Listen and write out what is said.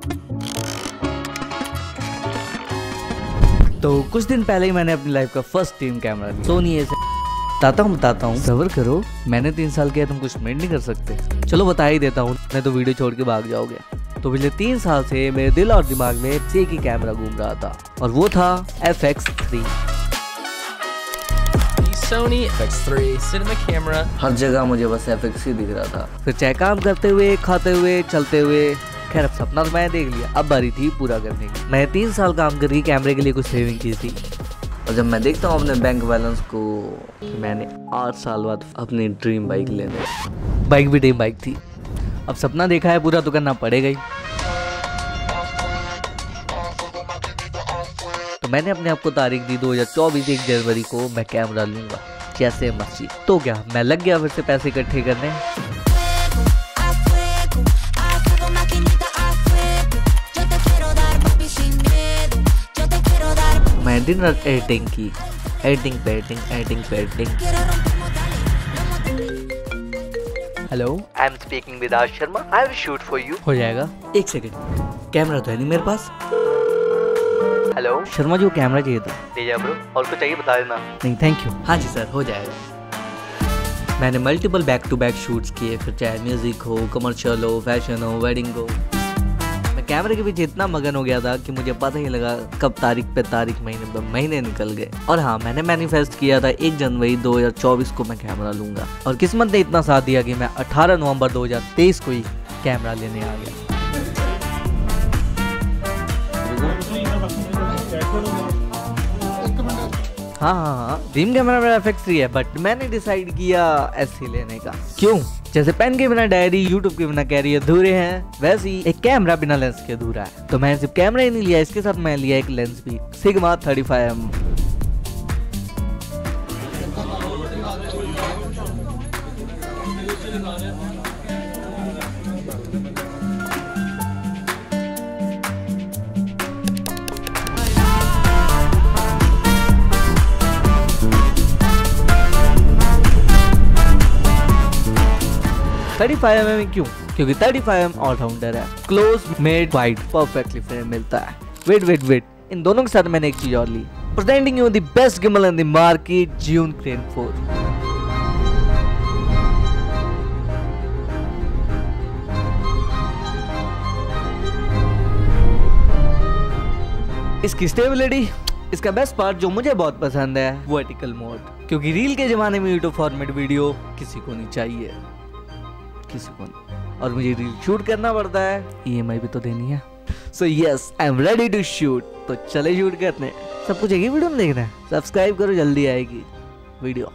तो कुछ दिन पहले ही मैंने अपनी लाइफ का फर्स्ट ड्रीम कैमरा लिया, सोनी ए बताता हूँ सबर करो। मैंने 3 साल किया, तुम कुछ मेड नहीं कर सकते। चलो बता ही देता हूँ, नहीं तो वीडियो छोड़ के भाग जाओगे। तो पिछले 3 साल से मेरे दिल और दिमाग में एक ही कैमरा घूम रहा था और वो था FX3। Sony FX3 cinema camera। हर जगह मुझे बस FX ही दिख रहा था। फिर चाहे काम करते हुए, खाते हुए, चलते हुए, खैर अब सपना तो मैं देख लिया, अब बारी थी पूरा करने की। मैं 3 साल काम करके कैमरे के लिए कुछ सेविंग की थी और जब मैं देखता हूँ अपने बैंक बैलेंस को, मैंने 8 साल बाद अपनी ड्रीम बाइक लेने, बाइक भी ड्रीम बाइक थी। अब सपना देखा है, पूरा तो करना पड़ेगा ही। तो मैंने अपने आप को तारीख दी 2024 1 जनवरी को मैं कैमरा लूंगा, जैसे मर्जी। तो क्या, मैं लग गया फिर से पैसे इकट्ठे करने। मैं दिन रात एडिटिंग की, editing. Hello, I am speaking with R Sharma, I will shoot for you. हो जाएगा, 1 सेकंड, कैमरा तो है नहीं मेरे पास। हेलो शर्मा जी, वो कैमरा चाहिए था। ले जा ब्रो, और कुछ चाहिए बता देना। नहीं थैंक यू। हाँ जी सर, हो जाएगा। मैंने multiple back to back shoots किए, फिर चाहे म्यूजिक हो, कमर्शियल हो, फैशन हो, वेडिंग हो। मैं कैमरे के पीछे इतना मगन हो गया था कि मुझे पता ही लगा कब तारीख पे तारीख, महीने पे महीने निकल गए। और हाँ, मैंने मैनिफेस्ट किया था 1 जनवरी 2024 को मैं कैमरा लूंगा, और किस्मत ने इतना साथ दिया कि मैं 18 नवंबर 2023 को ही कैमरा लेने आ गया। हाँ, ड्रीम कैमरा मेरा FX3 है, बट मैंने डिसाइड किया SC लेने का। क्यों? जैसे पेन के बिना डायरी, यूट्यूब के बिना कैरी अधूरे हैं, वैसे ही एक कैमरा बिना लेंस के अधूरा है। तो मैंने सिर्फ कैमरा ही नहीं लिया, इसके साथ मैं लिया एक लेंस भी, सिग्मा 35mm। क्यों? क्योंकि 35mm ऑलराउंडर है, close mid wide perfectly frame मिलता है। वेट, इन दोनों के साथ मैंने एक चीज और ली, presenting you the best gimbal in the market, Zhiyun Crane 4। इसकी स्टेबिलिटी, इसका बेस्ट पार्ट जो मुझे बहुत पसंद है, वर्टिकल मोड। क्योंकि रील के जमाने में यूट्यूब फॉर्मेट वीडियो किसी को नहीं चाहिए, किसी को नहीं, और मुझे रील शूट करना पड़ता है, EMI भी तो देनी है। So yes, I am ready to shoot. तो चले शूट करने। सब कुछ एक ही वीडियो में देखना है, सब्सक्राइब करो, जल्दी आएगी वीडियो।